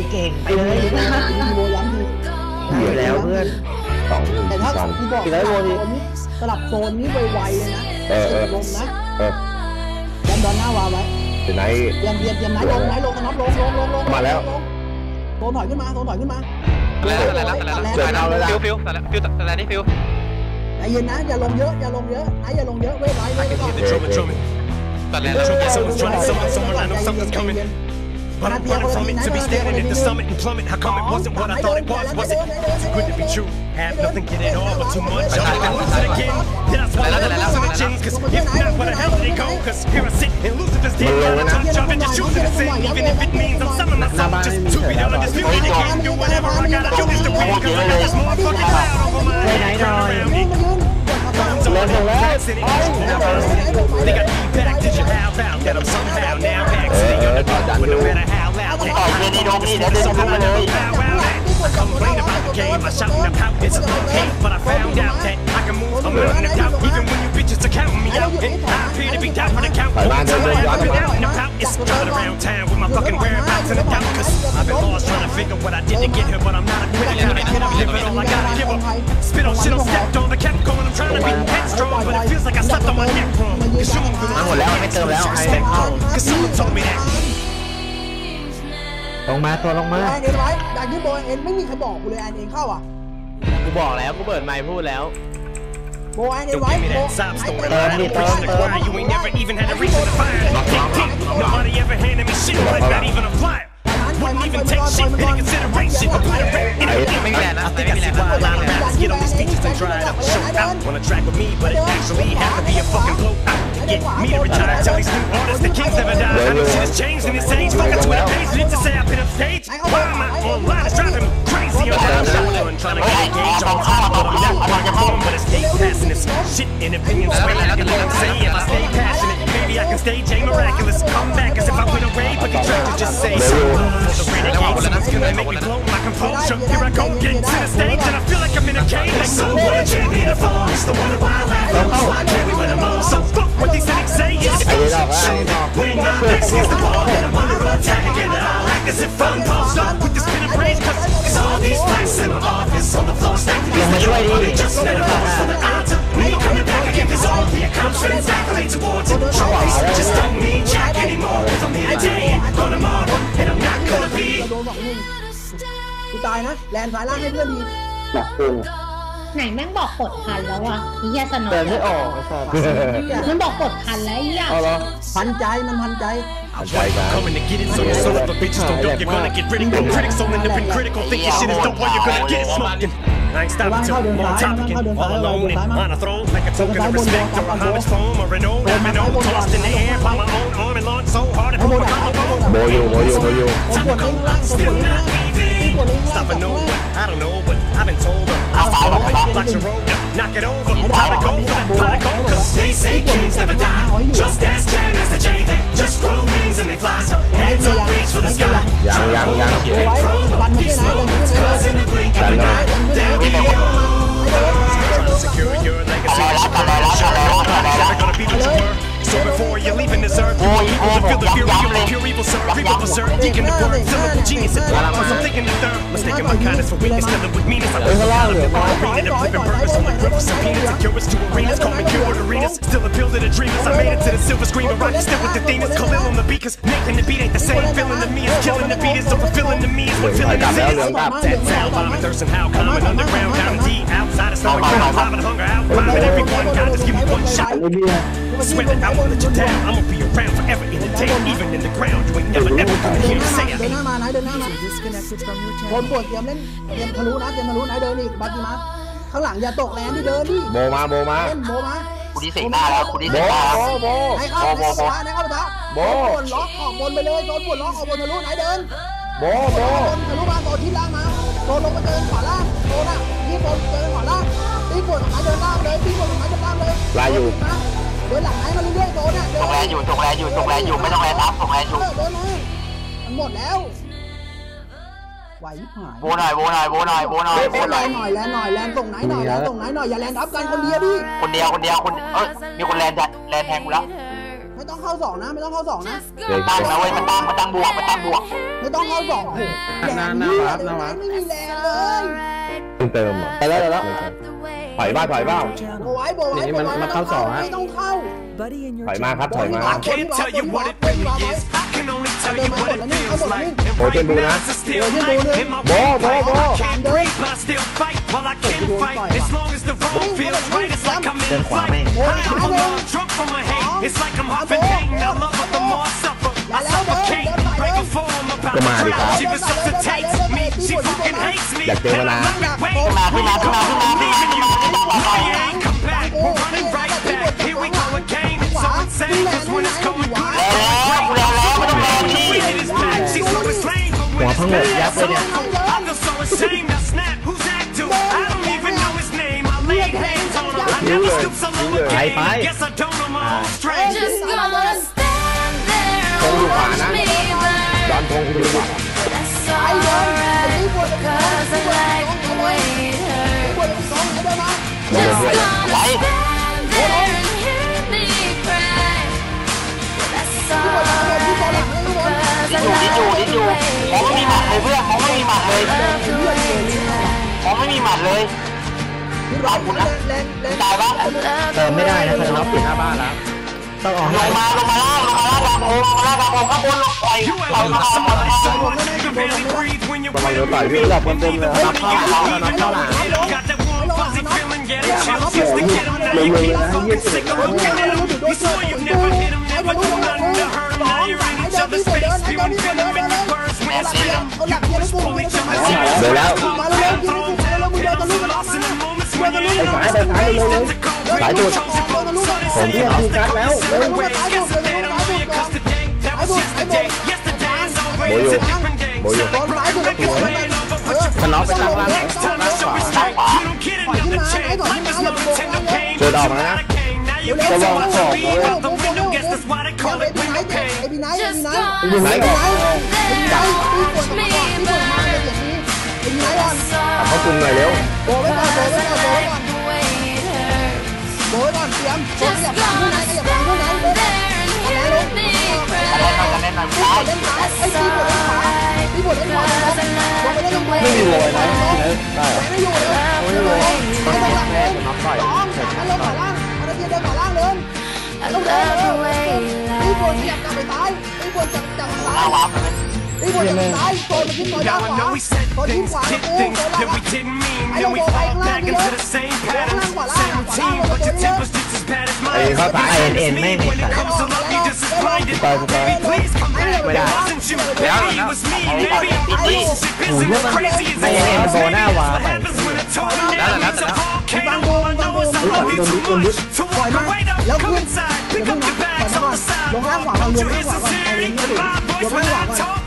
เก่งไปเลยโบย้ำทีอยู่แล้วเพื่อนแต่ถ้ากูบอกสลับโซนนี้ไวๆเลยนะลงนะยันดอนหน้าวาไว้ไหนยันไหนลงน็อตลงมาแล้วโซนถอยขึ้นมาแล้วฟิวแต่นี่ฟิวใจเย็นนะอย่าลงเยอะไอ้อย่าลงเยอะเว้ยไว้ก่อนแต่แล้ว But I'm running from it to be standing at the summit and plummet. How come it wasn't what I thought it was? Was it too good to be true? Have nothing, get it all, but too much. I lose it again. Then I swallow the hallucinogens. Cause if not, where the hell did they go? Cause here I sit and lose it this damn out of touch of it. Just choosing to sin, even if it means I'm selling my soul. Just to be the undisputed. They can't do whatever I gotta do this to win. Cause I got this motherfucking cloud over my head. Around it. They got me back, did you how loud that I'm somehow now back sitting on the top with no matter how loud that I complain about the game, I shout and pout, it's a love hate, but I found out that I can move a mountain of doubt, even when you bitches are counting me out, and I appear to be down for the count, one time I haven't been out and about, it's driving around town with my fucking whereabouts in the doubt, cause I've been lost trying to figure what I did to get here, but I'm not a quitter, gotta get up, give it all I gotta give up, spit on shit on stepped on, the kept going, I'm trying to be headstrong, but it feels like I slept on my neck wrong, cause you หมดแล้วไม่เติมแล้ว cause someone told me that ลงมาตัวลงมาเอ็นไว้ดันที่โบเอ็นไม่มีใครบอกกูเลยเอ็นเข้าอ่ะกูบอกแล้วกูเปิดไมค์พูดแล้วโบเอ็นไว้โบ You ain't never even had a reason to fire Nobody ever handed me shit like not even a flyer Wouldn't even take shit into consideration I think I see why a lot of rappers get on these speeches and dry it up show out on a track with me But it actually had to be a fucking blowout to get me to retire Tell these new artists the kings never die I know shit has changed in this age Fuck a Twitter page Need to say I've been upstage Why am I online? It's driving me crazy I'm down shotgun trying to get engaged on top But I'm not on your phone But it's hate passing this shit in opinions way I can let them say If I stay passionate Maybe I can stay J Miraculous Come back as if I went away But the track just say so The renegade Someone's gonna make me blow my composure Here I go again to the stage And I feel like I'm in a cage Like so what a champion of force The one who I laugh Why can't we win them all So fuck what these cynics say It's when my backs against the wall And I'm under attack again And I'll act as if I'm post up With this pin and praise Cause all these plaques in my office On the floor stacked against the door They just met a pose for the altar Me coming back again Cause all the accomplishments accolades awards And trophies Just don't mean jack anymore If I'm here today Gone tomorrow And I'm not gonna be กูตายนะแลนซ้ายล่างให้เพื่อนดีไหนแม่งบอกกดพันแล้ววะนี่ยาสนอเดินไม่ออกมันบอกกดพันแล้วย่าพันใจมันพันใจ Coming to get it, so you're so up, but bitches don't dope. You're gonna get ridicule. Critics so end up in critical. Think your shit is dope, while you're gonna get it smoking. I ain't stopping till I'm on top again, all alone and on a throne, like a token of respect or a homage poem or an old domino tossed in the air by my own arm and launched so hard it broke my collarbone. Boyo. Time to go, I'm still not leaving. Stop and know what I don't know, but I've been told I'll follow it, block your road, knock it over. Time to go for that pot of gold, 'cause they say kings never die. Just as Jan as the J, they just grow wings and they fly. So hands up, reach for the sky. ยัง These moments, 'cause in the blink of an eye, they'll be over. Trying to secure your legacy. Never gonna be what you were. So before you leave in this earth, you want people to feel the fury of the pure evil, sir. People berserk, deacon the word, syllable genius. And plus I'm thinking the third, mistaking my kindness for weakness, filling with meanness. I was out of the arena to flipping burgers on the grill for subpoenas and curious to arenas, call me cured arenas. Still appeal to the dreamers. I made it to the silver screen, but rock still with the themes. Khalil on the beat, 'cause making the beat ain't the same. Feeling to me is killing the beat, is so fulfilling to me is what feeling is. Dead sound, bomb and thirst and how common underground, down and deep, outside of snowing crowd, driving hunger out, climbing everyone. God just give me one shot. Swear that I won't let you down. I'ma be around forever in the day, even in the ground. You ain't never gonna hear me say it. เดินหน้ามาคนปวดเตรียมเล่นเตรียมทะลุนะเดินอีกบาจีมาข้างหลังอย่าตกแรงดิเดินดิโบมาคุณดิเสกหน้าแล้วคุณดิเสกหน้าให้เข้าปะทะโบนล็อกออกบนไปเลยโดนบนล็อกออกบนทะลุไหนเดินโบทะลุมาโดนที่ล่างมาโดนลงมาเจอขวาล่างโดนอ่ะที่บนเจอขวาล่างตีบนหายเดินล่างเลยตีบนหายเดินล่างเลยลายอยู่เดินหลังไหนมาเรื่อยๆโดนอ่ะตกแรงอยู่ไม่ต้องแรงรับตกแรงอยู่เดินเลยมันหมดแล้วไหวหายโบหน่อยแลนหน่อยส่งไหนหน่อยอย่าแลนทับกันคนเดียวดิคนเดียวมีคนแลนแทงกูแล้วไม่ต้องเข้า2นะไม่ต้องเข้า2นะตั้งนะเว้ยมันตั้งบวกไม่ต้องเข้า2โหแรงนี่ไม่มีแรงเลยเติมไปแล้วถอยบ้าโบไว้มันเข้า2ฮะไม่ต้องเข้าถอยมาครับถอยมา I can't tell you what it really is. I can only tell you what it feels like. โบเจนบูนะโบ Can't breathe, but I still fight while I can fight. As long as the road feels right, it's like I'm in flight. I'm alone, drunk from my hate. It's like I'm huffing pain. I love her the more I suffer. I suffocate right before I'm about to cry. She resuscitates me. She fucking hates me. And I love it. Wait, leaving you. No, you ain't come back. We're running right back. Here we go again. So insane, 'cause when it's going good, she's always lame, but when it's bad, I feel so ashamed. I snap. Who's that dude? I don't even know his name. I laid hands on him. I never stoop so low again. Guess I don't know my own strength. Just gonna stand there and watch me burn. That's alright, 'cause I like the way it hurts. Just gonna stand there and hear me cry. That's alright, 'cause I like the way it hurts. มองไม่มีหมัดเลยเพื่อนมองไม่มีหมัดเลยตายคุณนะตายปะเติมไม่ได้นะเขาล็อกปิดหน้าบ้านแล้วต้องออกลงมาล่างกางโข้างบนลงไปเรามาสมัครประมาณเดือนต่อยพี่ระดับเต็มเลยครับเข้าหลัง เดี๋ยวแล้วสายจุดผมที่เอาการ์ดแล้วโบโยมันน็อกไปตั้งล่างเจอดอกมานะจะลองขอบเลยเขาคุมหน่อยเร็วโบไว้ก่อนเตรียมโบไว้ก่อนขยับหลังข้างในไอ้ตีปวดขวาไม่มีโวยนะไม่อยู่เลยไม่ต้องหลังเลยน้องต่อยให้ลงขวาล่างมันจะเดินขวาล่างเลยต้องเดินตีปวดขยับกลับไปซ้ายตีปวดจับซ้ายตีปวดจับซ้ายโซนมันขึ้นโซนด้านขวาโซนที่ขวาโซนล่างไอ้ลงไปข้างล่างนี่เลยข้างล่างขวาล่างโซนไอ้เขาตายเอ็นไม่มีตายไม่ได้แล้วหูเรื่องมันไม่เอ็นโบหน้าวาไปแล้วบางโบโดนปล่อยมาแล้วขึ้นลงล่างขวาก่อนลงล่างขวาก่อนลงล่างขวาก่อน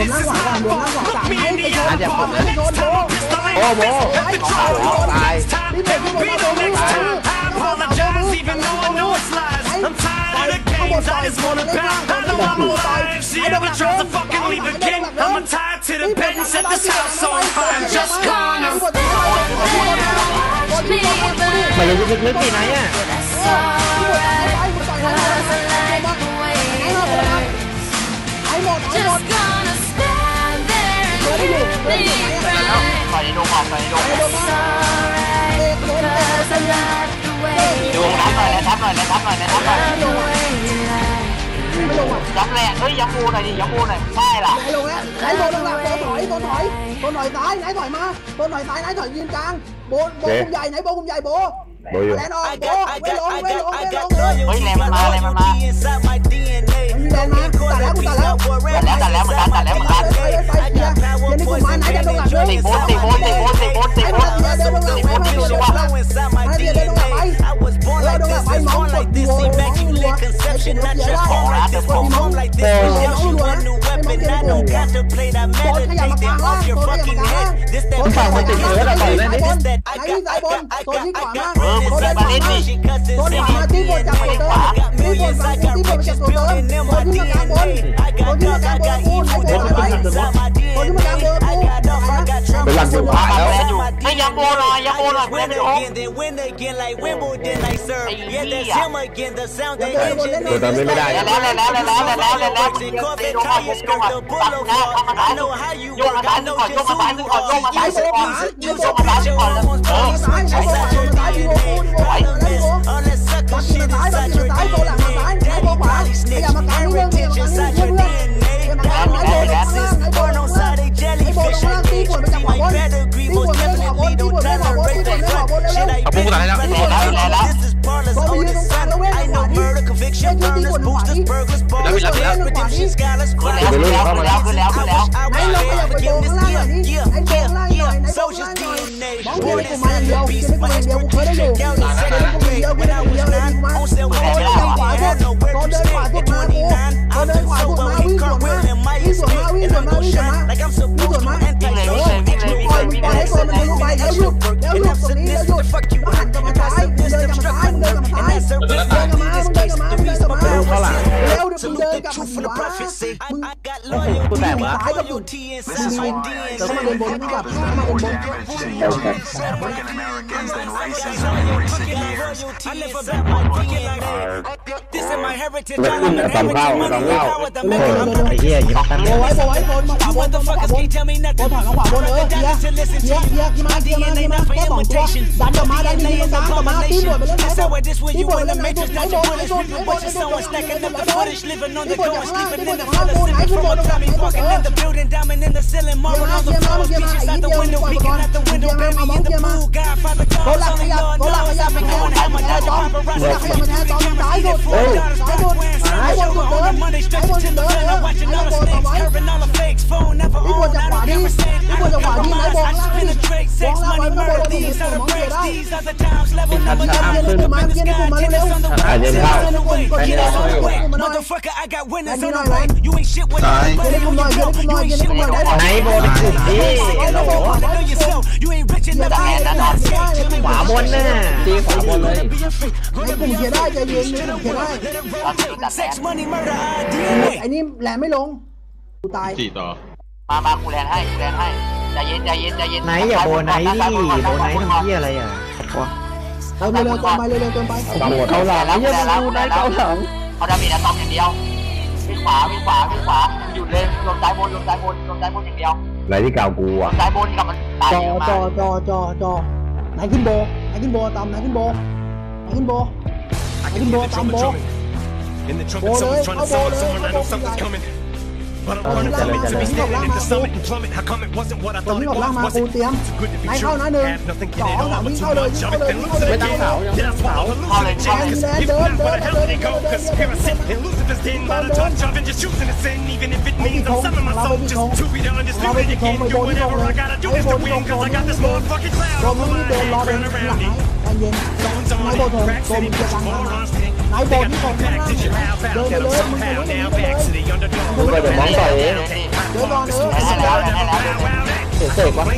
อาจจะผมโอ้โหตาย I'm tired of the games, I just wanna bounce. I know I'm alive. If she ever tries to fucking leave again, I'ma tie to the bed and set this house on fire. Just gonna มาเลยลึกๆนี่ไหนอ่ะไปลงออกไปลงทับหน่อยทับหน่อยย้ำแหละเฮ้ยย้ำมูหน่อยดิย้ำมูหน่อยใช่ล่ะลงแล้วไหนโบลงแล้วโบถอยซ้ายไหนถอยมาโบถอยซ้ายไหนถอยยืนกลางโบคุมใหญ่ไหนโบคุมใหญ่โบแลนออกโบไม่ลงเลยเฮ้ยแรงมันมาตัดแล้วเหมือนกันไปเดี๋ยวนี่กูมาไหนจะลงหลังเลยตีโบเดินลงหลังไปเดี๋ยวเดินลงหลังไปมองกดหัวมองของนะเดี๋ยวผมมองขยับมาข้างล่างขยับมาข้างล่างฝั่งมันติดเนื้อแล้วต่อยได้ดิไหนที่สายบนโซนที่ขวามากโซนขวามาโซนขวามาที่บนจับตัวเติมที่บนมาที่บนจับตัวเติมโซนที่มากลางบนโซนที่มากลางบนพูดให้โซนอะไรโซนที่มากลางบนพูดเป็นหลักอยู่พระแล้วไม่ย้ำโบหน่อยย้ำโบหน่อย win again, then win again like Wimbledon I serve. Yeah, that's him again. The sound the engine is Corvette tires skirt the boulevard. I know how you work. I know just who you are. Use a picture almost police switch inside your DNA. All that sucker shit inside your DNA. Daddy probably snitch. Heritage inside your DNA. Born on side a jellyfish. I need you see my pedigree. Most definitely don't tolerate that shit. This is Parlor's oldest son. I know murder, conviction, burners, boosters, burglars, ballers, redemption, scholars, Soldier's DNA. Born inside the beast. My expertise checked out in second grade. When I was 9, on sale with a I had nowhere to stay. At 29, I'm so he cartwheel in my estate. And I'm gon' shine like I'm supposed to. Anti-social, and I'm submissive to fuck you up. If I submissive, struck my nerve. And that's a risk I need this case. The reason my power is salute the truth from the prophecy. I got loyalty inside my This is my heritage. Motherfuckers can't tell me nothing. To listen to you. My DNA not for imitation. My DNA is abomination. That's how it is when you in the matrix. Not your bullets, reaping what you're sowing. Stacking up the footage, living on the go and sleeping in the fellas. Sipping from a Tommy, walking in the building, diamond in the ceiling, marble on the floor, speeches out the window, peeking out the window, baby in the pool, Godfather calls, only Lord knows I've been going hammer, dodge paparazzi, on Monday, stretching to the film, I'm watching all the snakes, curving all the fakes, phone never on, I don't conversate, I don't compromise, I just penetrate, sex, money, murder, these are the breaks, these are the times, level number 9, look up in the sky, tennis on the way, tennis on the way, get us on the way, motherfucker, I got winners on the way, you ain't shit with that, but you ain't shit with that, ไหนบอลถูกดิโหล you ain't rich enough, ขวาบนน่ะตีขวาบนเลยไอ้กลุ่มเขียนได้ใจเย็นกลุ่มเขียนได้ sex, money, murder, DNA ไอ้นี่แหลมไม่ลงกูตาย 4 ต่อมากูแลนให้ใจเย็นไหนอย่าโบนไหนดิโบนไหนทำเหี้ยอะไรอ่ะเติมเร็วเติมไปเร็วเติมไปเขาหลังยังดูได้เขาหลังเขาดามีนะตอมอย่างเดียววิ่งขวาหยุดเลยลงซ้ายบนอย่างเดียวไหนที่เก่ากูอ่ะซ้ายบนกับมันตายจเยอะมากไหนขึ้นโบตอมไหนขึ้นโบตอมโบ In the trumpet, someone's trying to summon someone. I know something's coming. But I'm running from it to be standing at the summit and plummet. How come it wasn't what I thought it was? Was it too good to be true? Have nothing in it all, but too much of it. Then lose it again. Did I swallow hallucinogens? Cause if not, where the hell did it go? Cause here I sit and Lucifer's den by the touch of it. Just choosing to sin, even if it means I'm selling my soul. Just to be the undisputed again. Do whatever I gotta do is to win. Cause I got this motherfucking cloud over my head running around me. Goings on it, cracks in it, morons think. They got me back, did you have out? Get them somehow, now back to the underdog. ต่อยเอง เสกวะ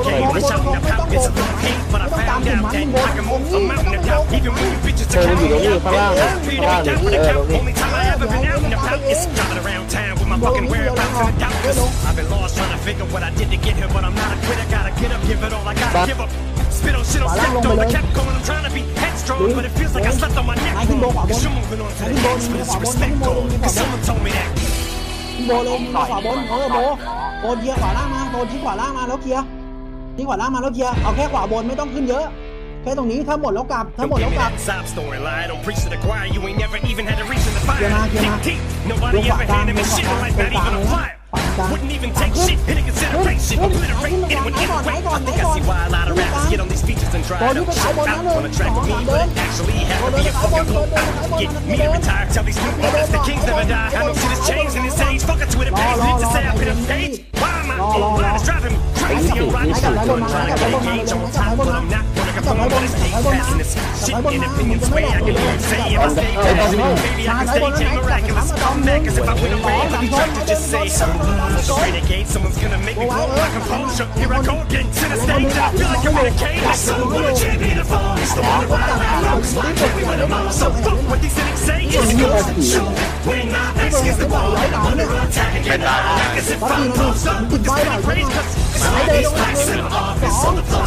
Spit on shit on stepped on, I kept going, I'm trying to be headstrong, but it feels like I slept on my neck wrong. Cause you're moving on to the next, but it's respect goal, cause someone told me that. โบเลยขวาบนโบเกียร์ขวาล่างมาโบชี้ขวาล่างมาแล้วเกียร์เอาแค่ขวาบนไม่ต้องขึ้นเยอะแค่ตรงนี้ถ้าหมดแล้วกลับ Sob story, lie, don't preach to the choir, you ain't never even had to reach in the fire. Nobody ever handed me shit like that, even a flyer. Wouldn't even take shit into consideration. Obliterate anyone anyway. I think I see why a lot of rappers get on these features and try to show out on a track with me, but it actually had to be a fucking blowout. Get me to retire, tell these new brothers the kings never die. I know shit has changed in this age. Fuck a Twitter page, need to say I hit a page. Why am I online? It's driving me crazy. I'm riding shotgun, trying to get engaged on top, but I'm not gonna conform. But it's hate, passing this shit in opinions way. I can hear him say if I stay crazy, baby I can stage a miraculous comeback. Cause if I win a raid, I'll be trying to just say something. Renegade, someone's gonna make me blow my composure. Here I go again to the stage, and I feel like I'm in a cage. I'm so gonna champion the fall. It's the one where I'm slide, we win them all. So fuck what these cynics say. It's good. Shoot, we're not next against the ball. I'm under attack again. รตายวัดดีนะนี่ติดไว้หน่อยไหนเดินตรงหลังเลย2เดินยาว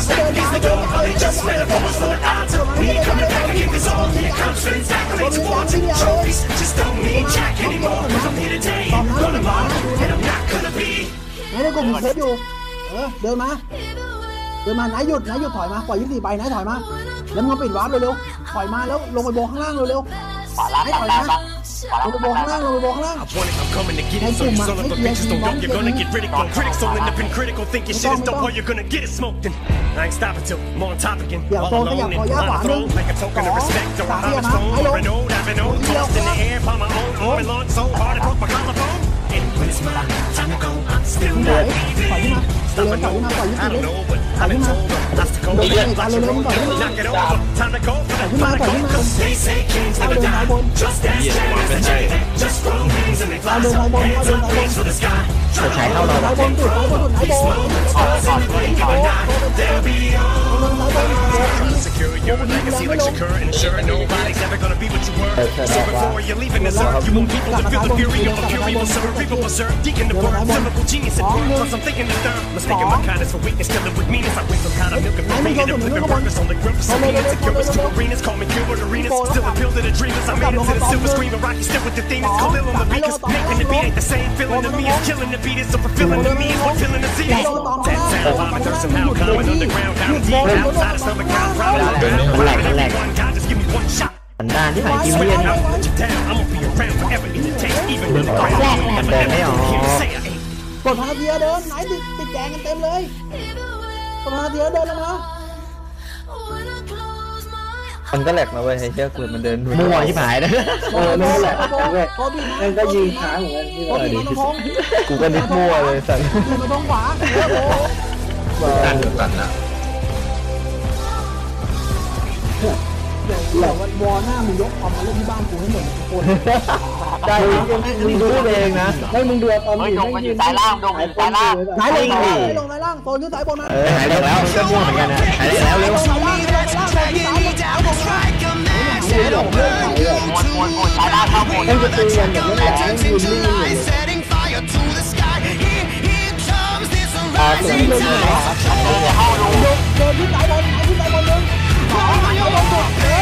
ไหนกูมีเคสอยู่เดินมาไหนหยุดถอยมาปล่อย24ไปไหนถอยมาแล้วมึงปิดวาร์ปเร็วๆถอยมาแล้วลงไปโบข้างล่างเร็วๆถอยมาลงไปโบข้างล่าง I'm coming to get it, so you son of a bitches don't know you're gonna get ridiculed. Critics don't end up in critical, thinking shit is dope, or you're gonna get it smoked. And I ain't stopping till I'm on top again. All alone and on my throne, like a token of respect or a homage stone. I've been old, tossed in the air, found my own arm and launched so hard I broke my collarbone. And when it's my time to go, I'm still not leaving. Stopping over, I don't know, but I've been told I'm obstacle. Knock it over, time to go for the go. Cause they say kings never die, just as jammers and jay. Just grow wings and they fly so hands up, reach for the sky. จะใช้เท่าเรา They'll be on. Secure your legacy like Shakur and ensure nobody's ever gonna be what you were. So before you're leaving this earth, you want people to feel the fury of a fury will serve. People berserk, deacon the birth, lyrical genius at birth. Plus I'm thinking the third, mistaking my kindness for weakness, killing with meanness. I wait some kind of milk and milk, making them flipping burgers on the grill for some peanuts. Secure us to arenas, call me Gilbert Arenas. Still appeal to the dreamers, I made it to the silver screen. But Rocky still with the theme, it's Khalil on the beat. Cause making the beat ain't the same feeling to me as killing the beat is so fulfilling to me is what feeling the seed is. That sound vomit, there's somehow common underground, down deep, outside of stomach, I'm proud of it. One God, just give me one shot. สันดานที่ผ่านกินเรียน I'll put you down, I'm gonna be around forever in the taste, even in the ground. Never hear you say I ain't. กดพาเทียเดินไหนติดแจงกันเต็มเลยกดพาเทียเดินลงมามันก็แหลกนะเว้ยไอ้เจ้าคือมันเดินมั่วที่หายนะนั่นแหละนั่นก็ยิงขาเหมือนกันที่กูก็นึกมั่วเลยสันมาตรงขวานั่นสันนะหลอกวันวอหน้ามึงยกความมาเล่นที่บ้านกูให้หมดทุกคนได้มึงดูเองนะให้มึงดูตอนนี้มันอยู่สายล่างสายล่างสายลงสายล่างโซนขึ้นสายบนมาหายแล้วก็มั่วเหมือนกันนะหายแล้วเร็วสายล่างสายล่างหมดสายล่างเข้าหมดให้จะตีกันแบบนี้แหละให้ยืนนิ่งเลยเข้าลงเดินที่สายบนเลยเข้าลงกดเลย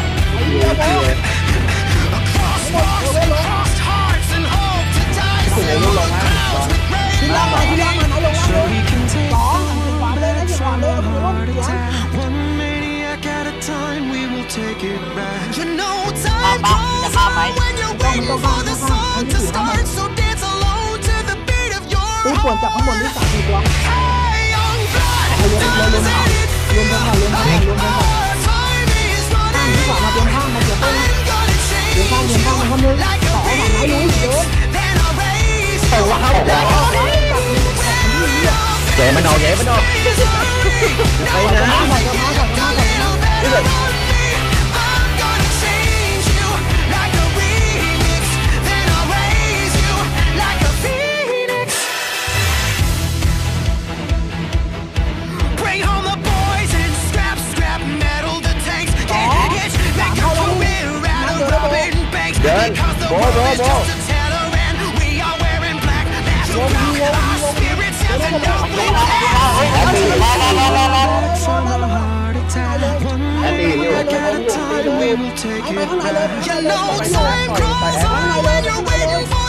ที่ล่างมาไหนลงล่างเลย2ขวาเลยนะขวาเลย One maniac at a time, we will take it back. You know time goes on when you're waiting for the song to start, so dance alone to the beat of your heart. ตีปวดจากข้างบนที่3 4 ตัว Hey young blood, does it feel like our time is running out? I'm gonna change you like a beat, then I'll raise you like a dễมันออกไปนะ I'm gonna change you like a remix, then I'll raise you like a phoenix. Bring home the boys and scrap metal the tanks. Get hits like a career rattle Robin Banks. Because the world is just a teller and we are wearing black. That's what our spirits have to know. You know time grows on when you're waiting for